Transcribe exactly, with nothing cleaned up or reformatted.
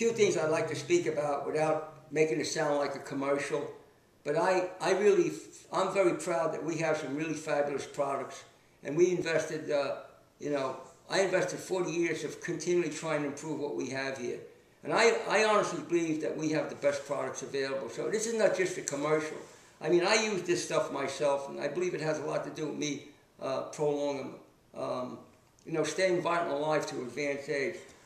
few things I'd like to speak about without making it sound like a commercial. But I, I really, I'm very proud that we have some really fabulous products. And we invested, uh, you know, I invested forty years of continually trying to improve what we have here. And I, I honestly believe that we have the best products available. So this is not just a commercial. I mean, I use this stuff myself, and I believe it has a lot to do with me uh, prolonging, um, you know, staying vital and alive to advanced age.